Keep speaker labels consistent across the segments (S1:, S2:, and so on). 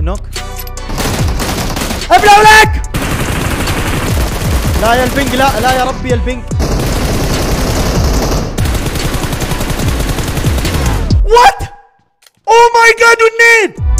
S1: نوك. ابلع لك. لا يا البنج، لا يا ربي البنج. وات اوه ماي جاد والنيد.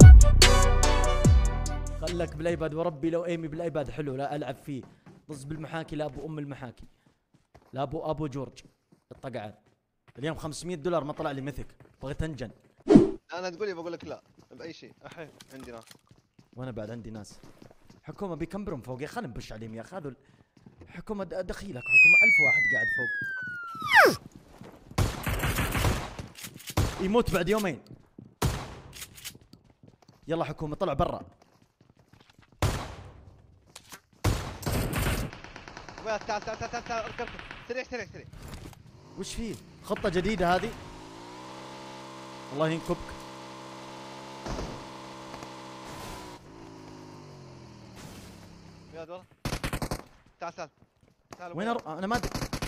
S1: خلك بالايباد وربي لو ايمي بالايباد حلو لا العب فيه. طز بالمحاكي لابو ام المحاكي، لابو جورج الطقعان. اليوم $500 ما طلع لي مثك، بغيت انجن.
S2: انا تقول لي بقول لك لا باي شيء. الحين عندي ناس
S1: وانا بعد عندي ناس. حكومه بيكمبرون فوق، يا خلينا نبش عليهم يا اخي. هذول حكومه دخيلك، حكومه 1000 واحد قاعد فوق. يموت بعد يومين. يلا حكومه طلع برا.
S2: تعال اركب سريع.
S1: وش فيه؟ خطه جديده هذه؟ الله ينكبك.
S2: يا ورا. تعال
S1: وين انا ما ادري.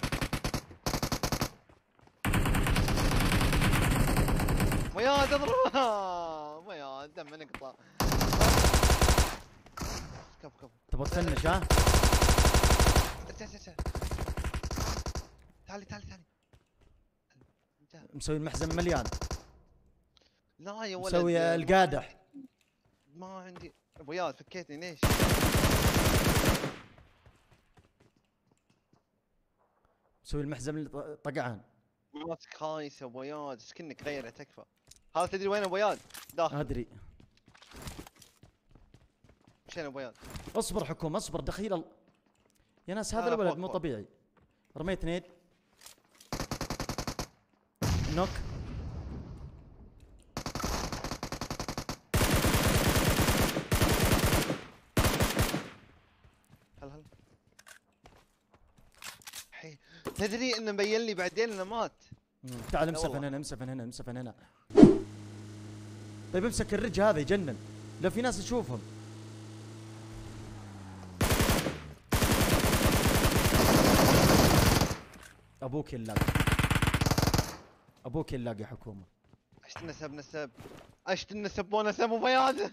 S2: ويا تضرب. ويا دم نقطع. كف
S1: تبغى تفنش ها؟
S2: تعالي
S1: مسوي المحزن مليان.
S2: لا يا ولد
S1: مسوي القادح.
S2: ما عندي ابوياد فكيتني ليش؟
S1: مسوي المحزن طقعان.
S2: مراتك خايسه ابوياد، ايش كنك غيره تكفى. هذا تدري وين ابوياد؟ داخل.
S1: ادري.
S2: مشينا ابوياد.
S1: اصبر حكومه اصبر دخيل يا ناس. هذا الولد مو طبيعي. رميت نيد. نوك.
S2: هلا حي. تدري انه مبين لي بعدين انه مات.
S1: تعال امسفن هنا. طيب امسك الرج هذا يجنن لو في ناس تشوفهم. ابوك اللاقي يا حكومه.
S2: عشت النسب ونسب ابوياد.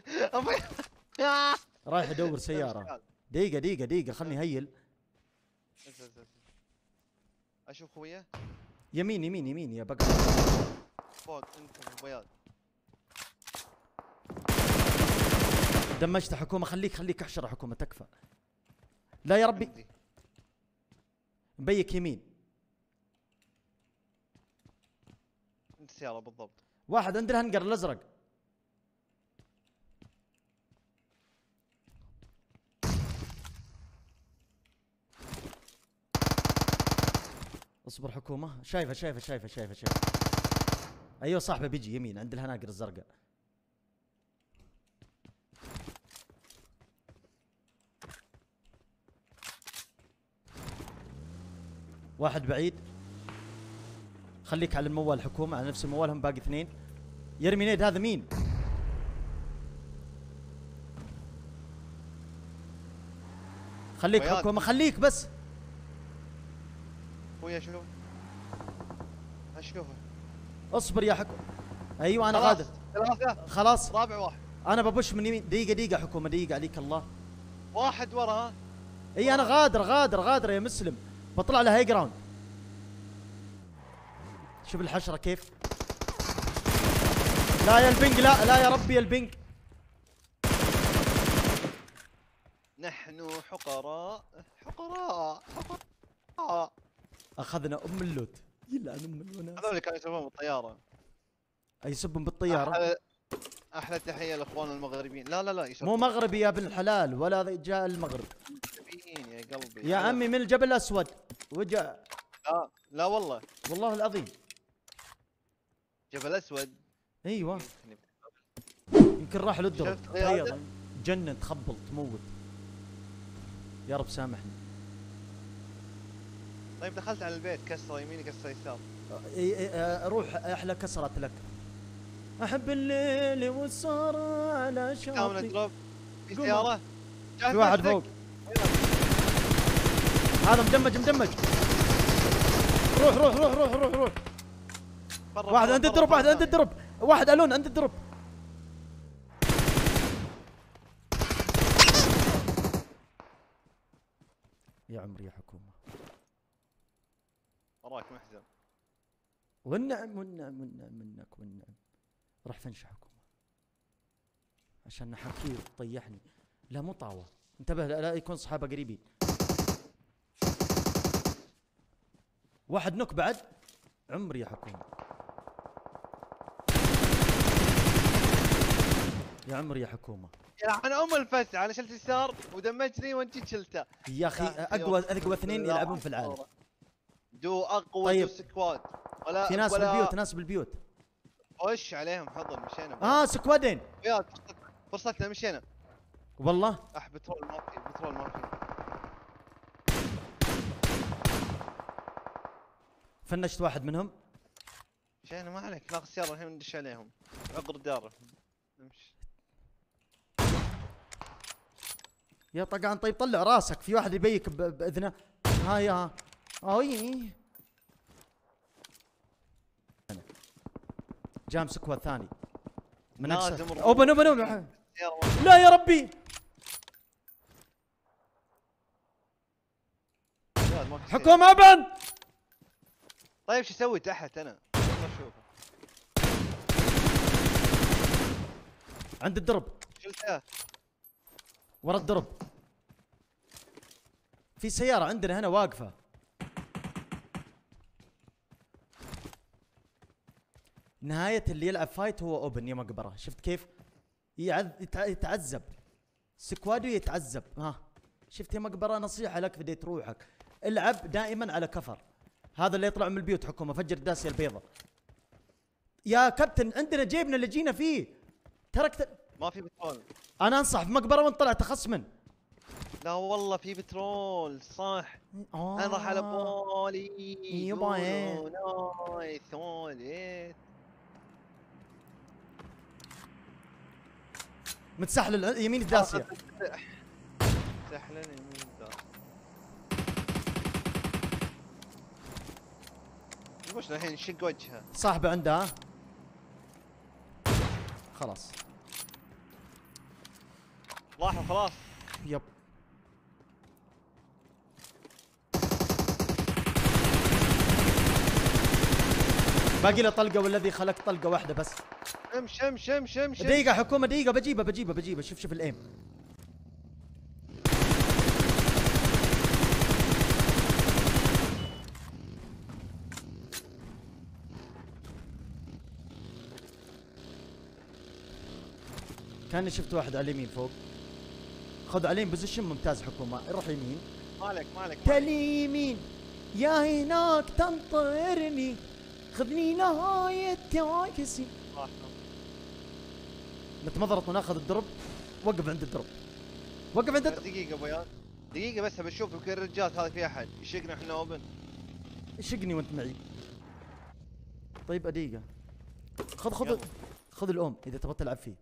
S1: رايح ادور سياره. دقيقه خلني هيل.
S2: اشوف خويه.
S1: يمين يا بقى.
S2: فوق انت ابوياد.
S1: دمجت حكومه. خليك احشر حكومه تكفى. لا يا ربي. مبيك يمين.
S2: انت سياره بالضبط.
S1: واحد عند الهنجر الازرق. اصبر حكومه. شايفه. ايوه صاحبه بيجي يمين عند الهناجر الزرقاء. واحد بعيد. خليك على الموال حكومه، على نفس الموال. هم باقي اثنين. يرمي نيد. هذا مين؟ خليك حكومه خليك بس.
S2: خويا اشوفه.
S1: اصبر يا حكومه. ايوه انا غادر. خلاص
S2: رابع واحد.
S1: انا ببش من يمين. دقيقه حكومه دقيقه عليك الله.
S2: واحد ورا ها.
S1: اي انا غادر يا مسلم. بطلع له هاي جراوند. شوف الحشره كيف. لا يا البنج، لا يا ربي البنج.
S2: نحن حقراء.
S1: اخذنا ام اللوت. يلعن ام الوناس.
S2: هذول اللي كانوا يسبون بالطياره.
S1: يسبون بالطياره.
S2: احلى تحيه لاخواننا المغربيين. لا
S1: مو مغربي يا ابن الحلال ولا جاء المغرب.
S2: يا قلبي
S1: يا عمي من الجبل الاسود وجاء.
S2: لا والله
S1: العظيم.
S2: جبل اسود.
S1: ايوه يمكن راح للدرب. جنن تخبل تموت. يا رب سامحني.
S2: طيب دخلت على البيت كسره يميني كسره يسار.
S1: روح احلى كسرت لك. احب الليل والسهر على شاطئ.
S2: دروب في سياره.
S1: في واحد فوق. هذا مدمج. روح. واحد عند الدرب. واحد الون عند الدرب. يا عمري يا حكومة.
S2: وراك محزن.
S1: والنعم والنعم والنعم منك والنعم. راح فنش حكومة عشان نحكيه طيحني. لا مو طاوة، انتبه لا يكون صحابه قريبين. واحد نوك بعد. عمري يا حكومة. يا عمري يا حكومة.
S2: يلعن الفزع، انا شلت يسار ودمجني وانت جيت شلته.
S1: يا اخي اقوى اثنين يلعبون في العالم.
S2: دو اقوى
S1: طيب.
S2: دو سكواد. ولا
S1: في ناس بالبيوت، ناس بالبيوت.
S2: وش عليهم حضن مشينا.
S1: سكوادين.
S2: يا فرصتنا مشينا.
S1: والله
S2: بترول ما في، بترول ما في.
S1: فنشت واحد منهم.
S2: مشينا ما عليك، ناخذ سيارة الحين ندش عليهم. عقر الدار. نمشي.
S1: يا طقعان طيب طلع راسك، في واحد يبيك باذنه. هاي ها. اي جام سكواد ثاني من اقصى. اوبن. لا يا ربي. حكومة اوبن.
S2: طيب شو اسوي تحت انا؟ والله اشوفه.
S1: عند الدرب.
S2: شلته.
S1: ورا الدرب. في سيارة عندنا هنا واقفة. نهاية اللي يلعب فايت هو اوبن يا مقبرة. شفت كيف؟ يتعذب. سكوادو يتعذب. شفت يا مقبرة؟ نصيحة لك فديت روحك. العب دائما على كفر. هذا اللي يطلع من البيوت حكومة. فجر الداسية البيضة. يا كابتن عندنا جيبنا اللي جينا فيه. تركت.
S2: ما في بترول.
S1: انا انصح في مقبرة وانت طلعت خصما.
S2: لا والله في بترول صح. انا راح على بالي.
S1: يبا
S2: نايس وليت.
S1: متسحل يمين الداسية.
S2: سحلن يمين الداسية. وش الحين شق وجهه.
S1: صاحبه عنده. خلاص
S2: راحوا خلاص.
S1: يب. باقي له طلقة والذي خلق طلقة واحدة بس.
S2: امشي.
S1: دقيقة حكومة دقيقة. بجيبه. شوف الايم. كاني شفت واحد على اليمين فوق. خذ على اليمين بوزيشن ممتاز حكومة. روح يمين.
S2: مالك
S1: تالي يمين. يا هناك تنطرني. خذني نهاية تعاكسي. نتمضرط وناخذ الدرب. وقف عند الدرب.
S2: دقيقة بيان. دقيقة بس بشوف يمكن الرجال هذا في احد يشقنا احنا اوبن.
S1: يشقني وانت معي. طيب دقيقة. خذ الأم إذا تبغى تلعب فيه.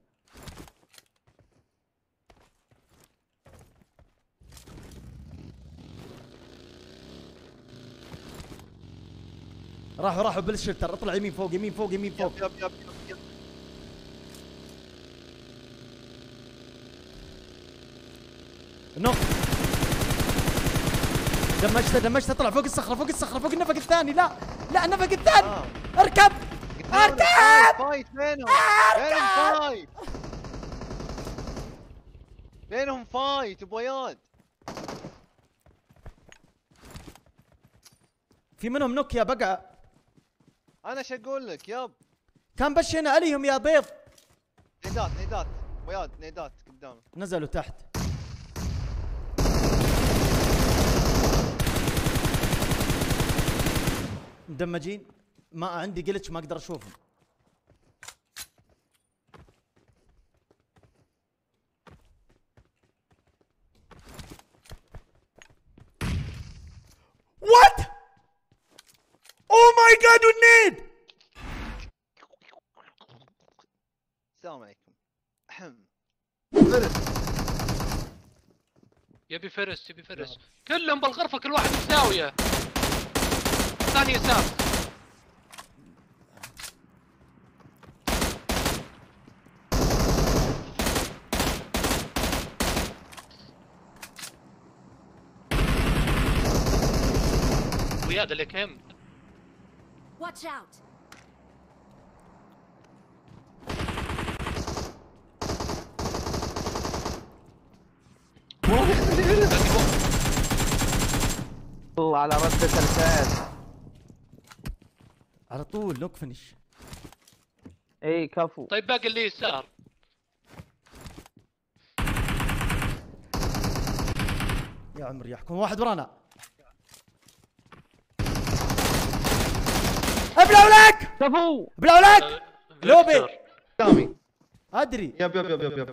S1: راحوا بالشلتر. اطلع يمين فوق.
S2: يب.
S1: نو. دمجت. اطلع فوق الصخرة. فوق النفق الثاني. لا النفق الثاني. اركب.
S2: فايت بينهم فايت بوياد.
S1: في منهم نوك يا بقعة.
S2: انا ايش اقول لك ياب.
S1: كان بشينا عليهم يا بيض.
S2: نيدات وياد. نيدات قدامك.
S1: نزلوا تحت. مدمجين. ما عندي جلتش ما اقدر اشوفهم. وات. اوه ماي جاد والنيد.
S2: السلام عليكم.
S3: يبي فرس. كلهم بالغرفة، كل واحد في زاوية. ثاني يسار. زياده اللي كم.
S4: Watch out!
S5: والله على ردة الفعل.
S1: على طول نوك فينش.
S5: اي كفو.
S3: طيب باقي اللي يسار.
S1: يا عمري يحكم واحد ورانا. ابلعوا لك
S5: كفو.
S1: ابلعوا لك لوبي.
S2: قدامي.
S1: ادري
S2: يب.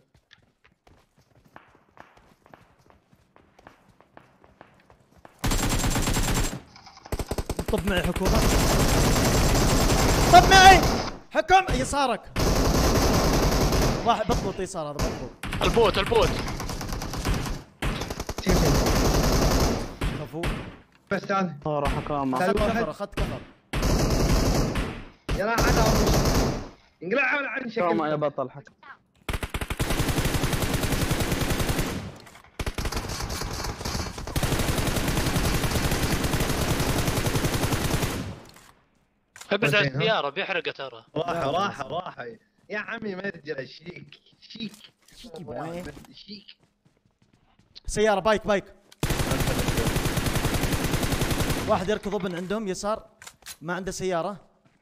S1: طب معي حكومة. طب معي حكم يسارك. واحد بطبط يسار، هذا بطبط.
S3: البوت
S1: كفو.
S2: بس تعال.
S5: راح اقامه.
S1: اخذت
S2: واحد.
S1: كفر اخذت كفر.
S2: يلا عاد انقلع ولا عن
S5: اقامه يا
S2: شكل.
S5: بطل حق.
S3: ابعد عن
S2: وين، ها؟
S3: السياره بيحرقه ترى.
S2: راحة يا عمي مرجع شيك.
S1: شيك يبغى.
S2: شيك.
S1: سيارة بايك. واحد يركض ابن عندهم يسار، ما عنده سيارة.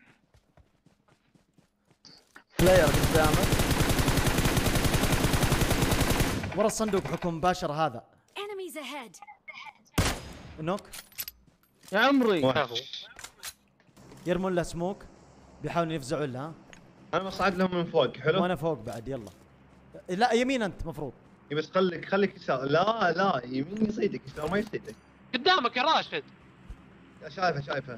S5: بلاير قدامك.
S1: ورا الصندوق حكم مباشرة هذا.
S4: Enemies ahead!
S1: نوك.
S5: يا عمري.
S3: كفو.
S1: يرمون له سموك، بيحاولون يفزعون له. ها
S2: انا بصعد لهم من فوق. حلو.
S1: وانا فوق بعد. يلا لا يمين انت مفروض.
S2: بس خليك يسار. لا يمين يصيدك، يسار ما يصيدك.
S3: قدامك يا راشد.
S2: شايفها.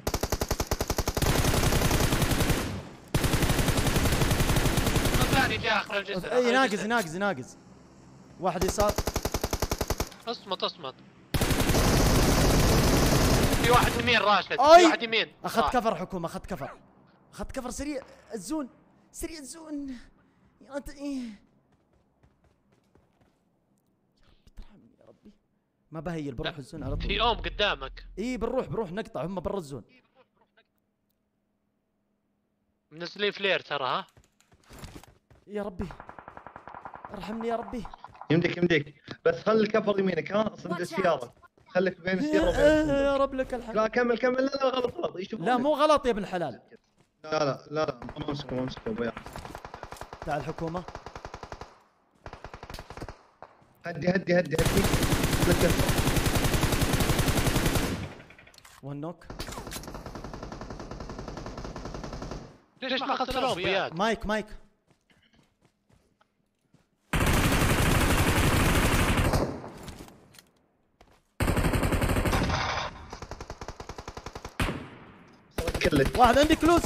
S3: ثاني جاء اخر الجسر.
S1: اي ناقز. واحد يسار.
S3: اصمت. في واحد يمين راشد. في
S1: أي.
S3: واحد يمين.
S1: اخذت كفر حكومة، اخذت كفر سريع الزون. يا انت ايه. ترحمني يا ربي. ما بهيل بروح الزون على طول.
S3: في اوم قدامك.
S1: اي بنروح نقطع، هم برا الزون.
S3: منزلين فلير ترى. ها
S1: يا ربي ارحمني يا ربي.
S2: يمديك بس خلي الكفر يمينك. ها صند السيارة. خليك بين السيارة وبين الصندوق.
S1: يا رب لك الحمد.
S2: لا كمل. لا غلط يشوفونك.
S1: لا مو غلط يا ابن الحلال.
S2: لا ما امسكه ابويا.
S1: تعال الحكومة.
S2: هدي لا تكفر.
S1: والنوك.
S3: ليش ما اخذت لهم بياد؟
S1: مايك.
S2: كلك.
S1: واحد عندي كلوز.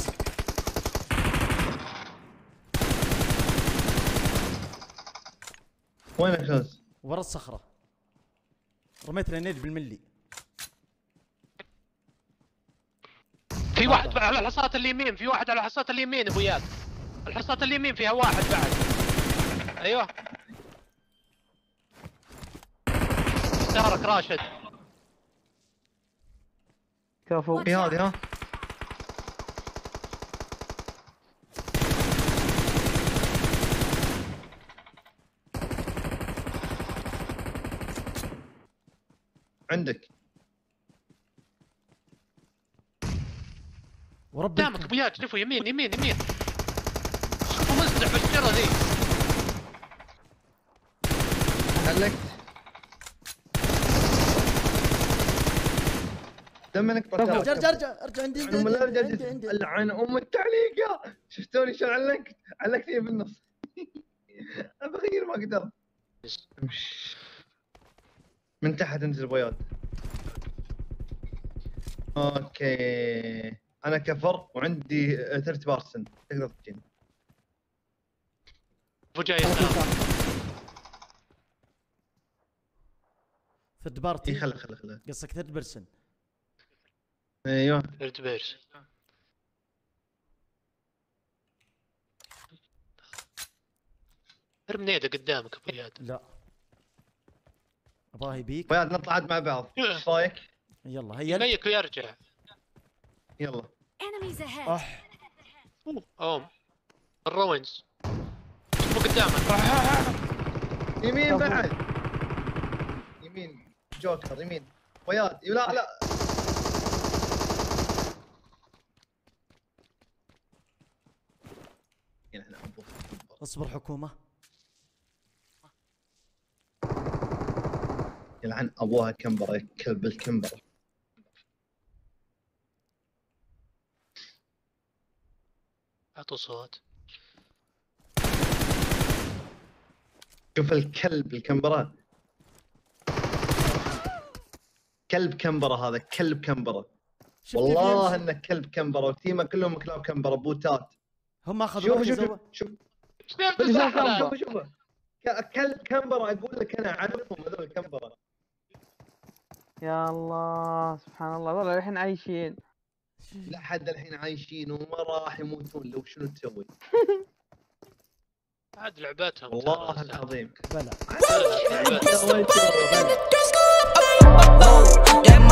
S2: وين الكنز؟
S1: ورا الصخرة. رميت رينيد بالملي.
S3: في واحد على الحصات اليمين. ابو اياد. الحصات اليمين فيها واحد بعد. ايوه. يسارك راشد.
S5: كفو.
S2: في هذه. ها عندك.
S1: وربي
S3: قدامك ابو اياد. شوفوا يمين. شوفوا مزدع بالشرة ذي.
S2: علقت. دمنك
S1: ارجع عندي.
S2: لعن ام التعليقه. شفتوني شلون علقتني بالنص. ابى اغير ما قدرت. من تحت انزل بياض. اوكي انا كفر وعندي 30% تقدر تجيني.
S3: ابو جاي يسار.
S1: ثيرد بارتي.
S2: خله
S1: قصدك ثيرد بيرسون.
S2: ايوه
S3: ارتبيرس. ارمي يده قدامك ابو اياد.
S1: لا ابغاه يبيك.
S2: بياض نطلع عاد مع بعض. ايش رايك؟
S1: يلا هيا.
S3: يبيك ويرجع.
S2: يلا
S4: Enemies ahead.
S1: اح
S3: اوم الروينز مو قدامك.
S2: يمين بعد يمين جوكر يمين وياد لا لا هنا أبوك.
S1: اصبر حكومه.
S2: يلعن ابوها كمبره يا كلب الكمبره.
S3: اعطوا صوت.
S2: شوف الكلب الكمبره كلب كمبره هذا كلب كمبره
S1: شفت
S2: والله
S1: كيف
S2: انه كلب كمبره وتيمه كلهم كلاب كمبره بوتات.
S1: هم اخذوا
S2: شوف
S1: واحد
S2: شوف
S1: يزوق.
S2: شوف
S3: اثنين
S5: بالله
S3: تسعة
S5: كمبر.
S3: لا.
S2: شوف شوف كلب كمبره اقول لك انا اعرفهم هذول الكمبره.
S5: يا الله سبحان الله والله الحين عايشين.
S2: لحد الحين عايشين وما راح يموتون لو شنو تسوي.
S3: عاد لعبتهم
S2: والله
S3: ترى.
S2: العظيم
S1: بلى
S3: لعبتهم.
S2: يا ويلي.
S1: بلى